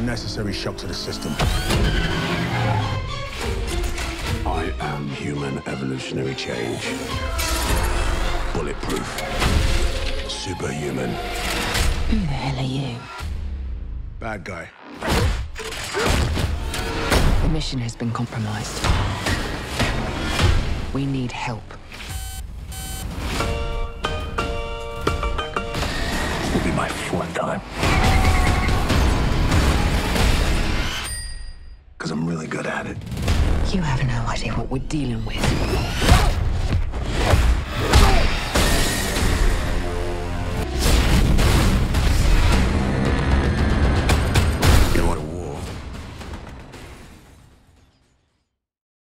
unnecessary shock to the system. I am human evolutionary change. Bulletproof. Superhuman. Who the hell are you? Bad guy. The mission has been compromised. We need help. This will be my fourth time. Because I'm really good at it. You have no idea what we're dealing with.